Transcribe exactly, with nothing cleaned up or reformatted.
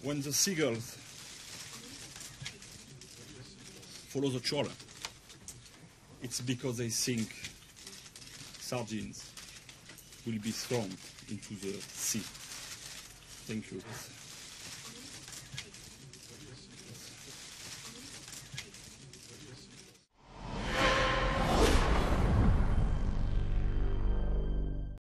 when the seagulls follow the trawler, it's because they think sardines will be thrown into the sea. Thank you.